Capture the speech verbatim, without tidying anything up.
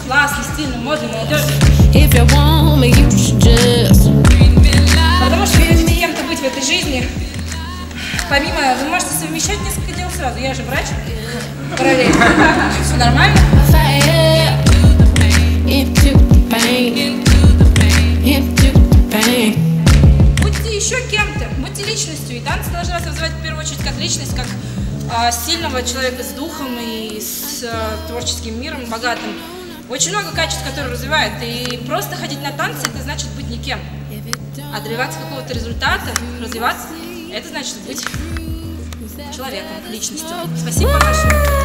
классный, стильный, модный, молодежный. Потому что вы хотите кем-то быть в этой жизни. Помимо, вы можете совмещать несколько дел сразу. Я же врач, параллельно. Все нормально. Будьте еще кем-то, будьте личностью. И танцы должны вас развивать в первую очередь как личность, как э, сильного человека с духом и с э, творческим миром, богатым. Очень много качеств, которые развивают. И просто ходить на танцы, это значит быть никем. А добиваться какого-то результата, развиваться, это значит быть человеком, личностью. Спасибо большое.